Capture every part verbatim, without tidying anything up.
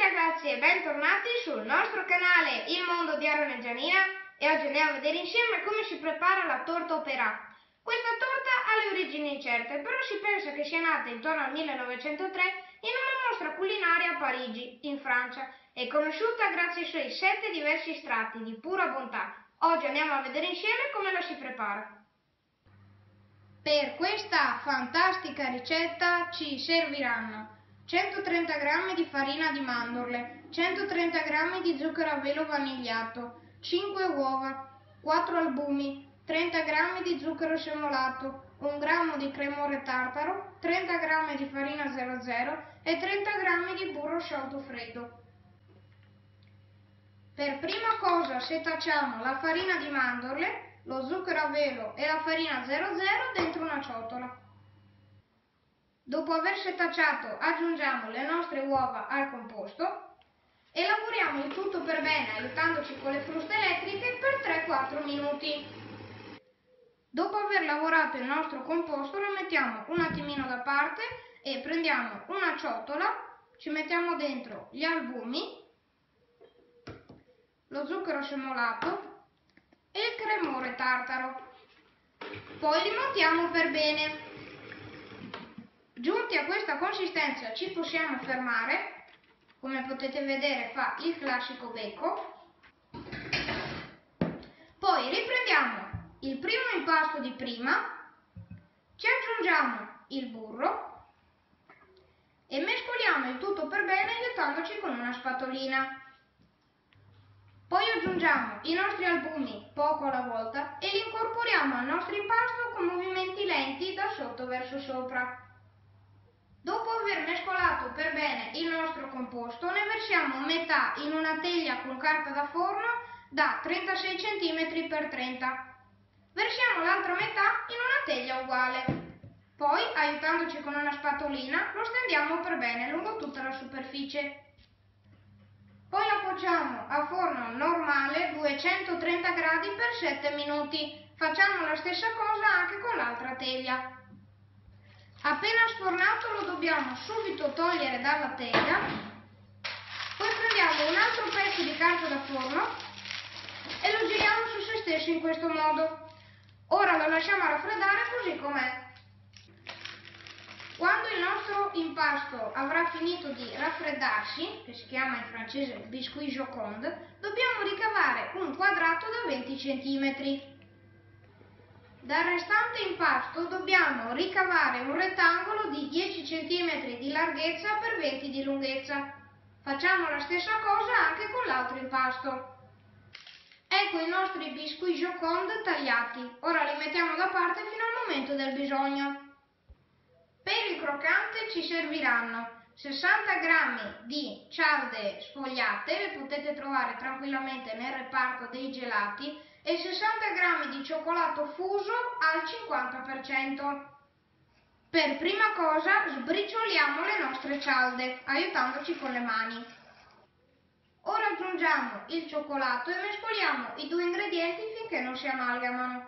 ragazzi e bentornati sul nostro canale Il Mondo di Aaron e Gianina e oggi andiamo a vedere insieme come si prepara la torta Opéra. Questa torta ha le origini incerte, però si pensa che sia nata intorno al millenovecentotre in una mostra culinaria a Parigi, in Francia, e conosciuta grazie ai suoi sette diversi strati di pura bontà. Oggi andiamo a vedere insieme come la si prepara. Per questa fantastica ricetta ci serviranno centotrenta grammi di farina di mandorle, centotrenta grammi di zucchero a velo vanigliato, cinque uova, quattro albumi, trenta grammi di zucchero semolato, un grammo di cremore tartaro, trenta grammi di farina zero zero e trenta grammi di burro sciolto freddo. Per prima cosa setacciamo la farina di mandorle, lo zucchero a velo e la farina zero zero dentro una ciotola. Dopo aver setacciato aggiungiamo le nostre uova al composto e lavoriamo il tutto per bene aiutandoci con le fruste elettriche per tre quattro minuti. Dopo aver lavorato il nostro composto lo mettiamo un attimino da parte e prendiamo una ciotola, ci mettiamo dentro gli albumi, lo zucchero semolato e il cremore tartaro. Poi li montiamo per bene. Giunti a questa consistenza ci possiamo fermare, come potete vedere fa il classico becco. Poi riprendiamo il primo impasto di prima, ci aggiungiamo il burro e mescoliamo il tutto per bene aiutandoci con una spatolina. Poi aggiungiamo i nostri albumi poco alla volta e li incorporiamo al nostro impasto con movimenti lenti da sotto verso sopra. Dopo aver mescolato per bene il nostro composto, ne versiamo metà in una teglia con carta da forno da trentasei centimetri per trenta. Versiamo l'altra metà in una teglia uguale. Poi, aiutandoci con una spatolina, lo stendiamo per bene lungo tutta la superficie. Poi lo cuociamo a forno normale duecentotrenta gradi per sette minuti. Facciamo la stessa cosa anche con l'altra teglia. Appena sfornato lo dobbiamo subito togliere dalla teglia, poi prendiamo un altro pezzo di carta da forno e lo giriamo su se stesso in questo modo. Ora lo lasciamo raffreddare così com'è. Quando il nostro impasto avrà finito di raffreddarsi, che si chiama in francese biscuit joconde, dobbiamo ricavare un quadrato da venti centimetri. Dal restante impasto dobbiamo ricavare un rettangolo di dieci centimetri di larghezza per venti di lunghezza. Facciamo la stessa cosa anche con l'altro impasto. Ecco i nostri biscuit joconde tagliati. Ora li mettiamo da parte fino al momento del bisogno. Per il croccante ci serviranno sessanta grammi di cialde sfogliate, le potete trovare tranquillamente nel reparto dei gelati, e sessanta grammi di cioccolato fuso al cinquanta per cento. Per prima cosa sbricioliamo le nostre cialde, aiutandoci con le mani. Ora aggiungiamo il cioccolato e mescoliamo i due ingredienti finché non si amalgamano.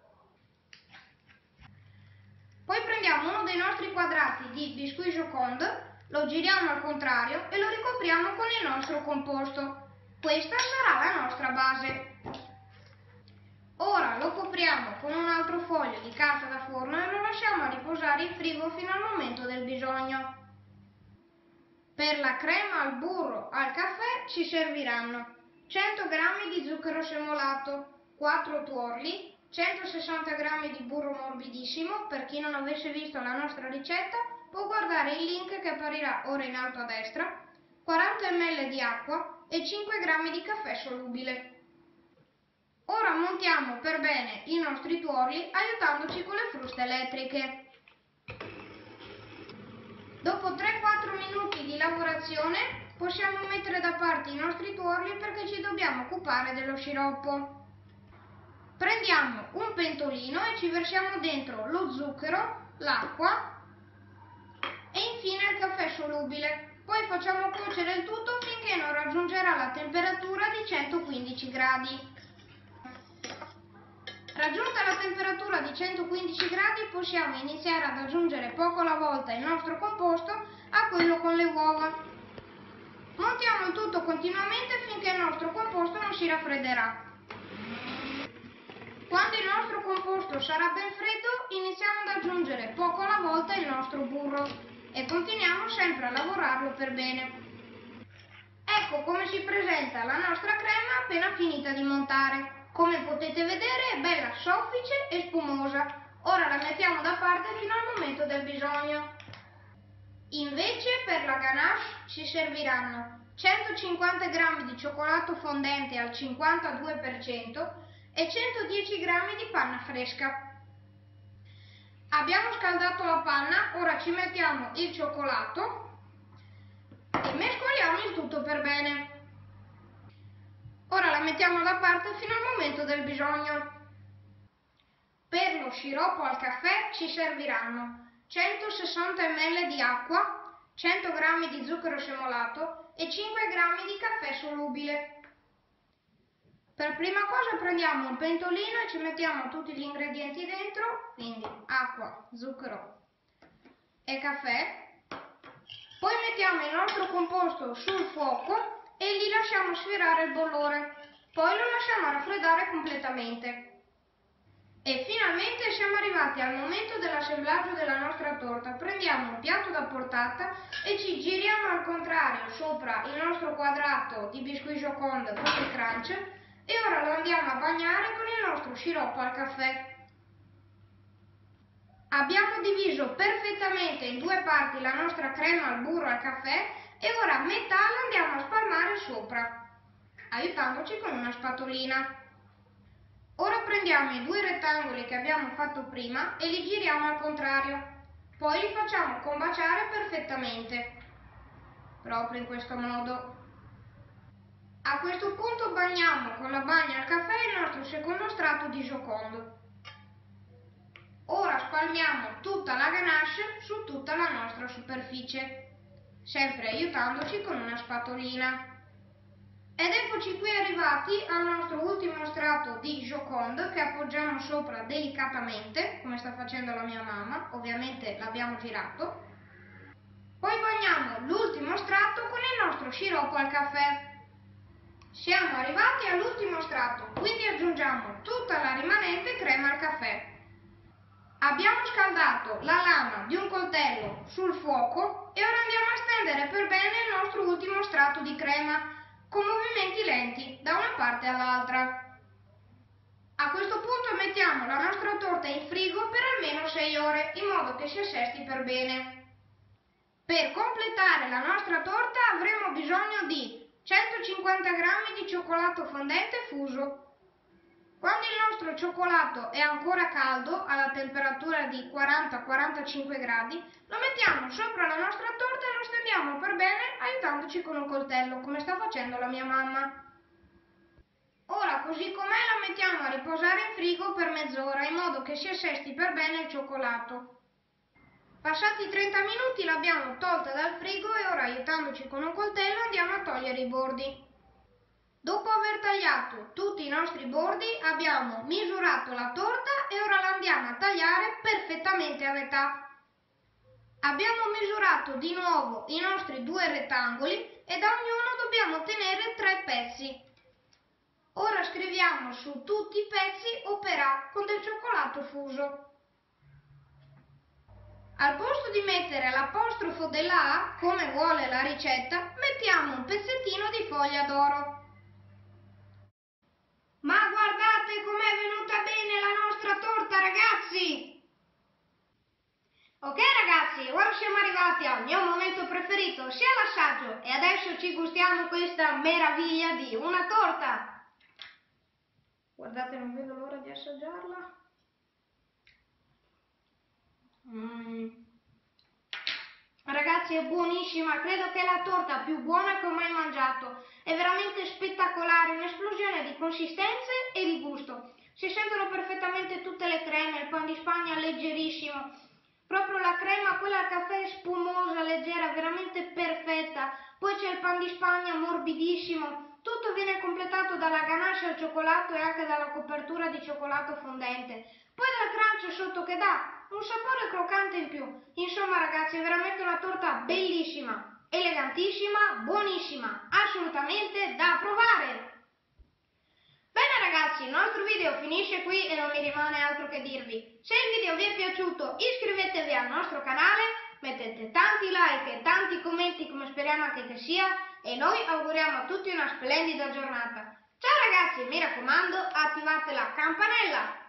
Poi prendiamo uno dei nostri quadrati di biscuit joconde, lo giriamo al contrario e lo ricopriamo con il nostro composto. Questa sarà la nostra base. Ora lo copriamo con un altro foglio di carta da forno e lo lasciamo a riposare in frigo fino al momento del bisogno. Per la crema al burro al caffè ci serviranno cento grammi di zucchero semolato, quattro tuorli, centosessanta grammi di burro morbidissimo. Per chi non avesse visto la nostra ricetta può guardare il link che apparirà ora in alto a destra, quaranta millilitri di acqua e cinque grammi di caffè solubile. Ora montiamo per bene i nostri tuorli aiutandoci con le fruste elettriche. Dopo tre quattro minuti di lavorazione possiamo mettere da parte i nostri tuorli perché ci dobbiamo occupare dello sciroppo. Prendiamo un pentolino e ci versiamo dentro lo zucchero, l'acqua e infine il caffè solubile. Poi facciamo cuocere il tutto finché non raggiungerà la temperatura di centoquindici gradi. Raggiunta la temperatura di centoquindici gradi possiamo iniziare ad aggiungere poco alla volta il nostro composto a quello con le uova. Montiamo il tutto continuamente finché il nostro composto non si raffredderà. Quando il nostro composto sarà ben freddo, iniziamo ad aggiungere poco alla volta il nostro burro e continuiamo sempre a lavorarlo per bene. Ecco come si presenta la nostra crema appena finita di montare. Come potete vedere è bella soffice e spumosa. Ora la mettiamo da parte fino al momento del bisogno. Invece per la ganache ci serviranno centocinquanta grammi di cioccolato fondente al cinquantadue per cento e centodieci grammi di panna fresca. Abbiamo scaldato la panna, ora ci mettiamo il cioccolato e mescoliamo il tutto per bene. Ora la mettiamo da parte fino al momento del bisogno. Per lo sciroppo al caffè ci serviranno centosessanta millilitri di acqua, cento grammi di zucchero semolato e cinque grammi di caffè solubile. Per prima cosa prendiamo un pentolino e ci mettiamo tutti gli ingredienti dentro, quindi acqua, zucchero e caffè. Poi mettiamo il nostro composto sul fuoco e gli lasciamo sfiorare il bollore. Poi lo lasciamo raffreddare completamente. E finalmente siamo arrivati al momento dell'assemblaggio della nostra torta. Prendiamo un piatto da portata e ci giriamo al contrario sopra il nostro quadrato di biscuit Joconde Cookie Crunch e ora lo andiamo a bagnare con il nostro sciroppo al caffè. Abbiamo diviso perfettamente in due parti la nostra crema al burro e al caffè e ora a metà la andiamo a spalmare sopra, aiutandoci con una spatolina. Ora prendiamo i due rettangoli che abbiamo fatto prima e li giriamo al contrario, poi li facciamo combaciare perfettamente, proprio in questo modo. A questo punto bagniamo con la bagna al caffè il nostro secondo strato di Joconde. Ora spalmiamo tutta la ganache su tutta la nostra superficie, sempre aiutandoci con una spatolina. Ed eccoci qui arrivati al nostro ultimo strato di Joconde che appoggiamo sopra delicatamente, come sta facendo la mia mamma, ovviamente l'abbiamo girato. Poi bagniamo l'ultimo strato con il nostro sciroppo al caffè. Siamo arrivati all'ultimo strato, quindi aggiungiamo tutta la rimanente crema al caffè. Abbiamo scaldato la lama di un coltello sul fuoco e ora andiamo a stendere per bene il nostro ultimo strato di crema con movimenti lenti da una parte all'altra. A questo punto mettiamo la nostra torta in frigo per almeno sei ore in modo che si assesti per bene. Per completare la nostra torta avremo bisogno di centocinquanta grammi di cioccolato fondente fuso. Quando il nostro cioccolato è ancora caldo, alla temperatura di quaranta quarantacinque gradi, lo mettiamo sopra la nostra torta e lo stendiamo per bene aiutandoci con un coltello, come sta facendo la mia mamma. Ora, così com'è, la mettiamo a riposare in frigo per mezz'ora, in modo che si assesti per bene il cioccolato. Passati trenta minuti l'abbiamo tolta dal frigo e ora, aiutandoci con un coltello, andiamo a togliere i bordi. Dopo aver tagliato tutti i nostri bordi abbiamo misurato la torta e ora la andiamo a tagliare perfettamente a metà. Abbiamo misurato di nuovo i nostri due rettangoli e da ognuno dobbiamo ottenere tre pezzi. Ora scriviamo su tutti i pezzi Opera con del cioccolato fuso. Al posto di mettere l'apostrofo della A, come vuole la ricetta, mettiamo un pezzettino di foglia d'oro. Ma guardate com'è venuta bene la nostra torta, ragazzi! Ok ragazzi, ora siamo arrivati al mio momento preferito, sia l'assaggio, e adesso ci gustiamo questa meraviglia di una torta. Guardate, non vedo l'ora di assaggiarla. Mm. Ragazzi, è buonissima, credo che è la torta più buona che ho mai mangiato. È veramente spettacolare, un'esplosione di consistenze e di gusto. Si sentono perfettamente tutte le creme, il pan di Spagna leggerissimo. Proprio la crema, quella al caffè spumosa, leggera, veramente perfetta. Poi c'è il pan di Spagna morbidissimo. Tutto viene completato dalla ganache al cioccolato e anche dalla copertura di cioccolato fondente. Poi dal crunch sotto che dà un sapore croccante in più. Insomma ragazzi, è veramente una torta bellissima. elegantissima, buonissima, assolutamente da provare! Bene ragazzi, il nostro video finisce qui e non mi rimane altro che dirvi. Se il video vi è piaciuto iscrivetevi al nostro canale, mettete tanti like e tanti commenti come speriamo anche che sia e noi auguriamo a tutti una splendida giornata. Ciao ragazzi, mi raccomando, attivate la campanella!